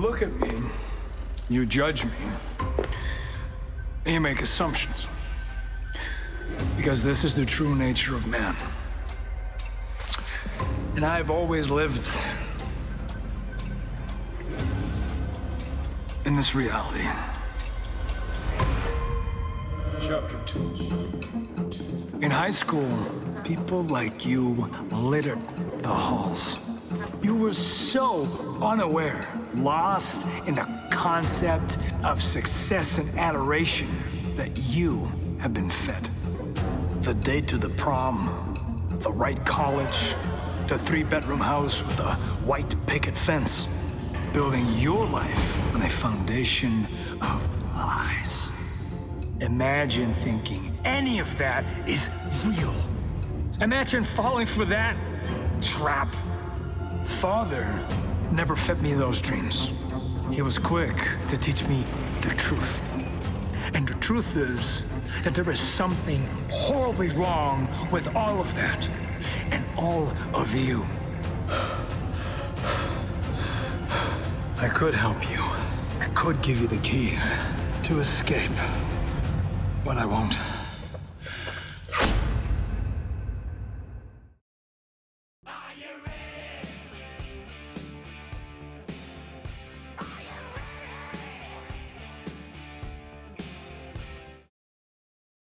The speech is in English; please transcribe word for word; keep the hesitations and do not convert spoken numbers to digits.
look at me, you judge me, and you make assumptions. Because this is the true nature of man. And I've always lived in this reality. Chapter two. In high school, people like you littered the halls. You were so unaware, lost in the concept of success and adoration that you have been fed. The date to the prom, the right college, the three-bedroom house with a white picket fence. Building your life on a foundation of lies. Imagine thinking any of that is real. Imagine falling for that trap. Father never fed me those dreams. He was quick to teach me the truth. And the truth is that there is something horribly wrong with all of that and all of you. I could help you. I could give you the keys to escape, but I won't. Are you ready?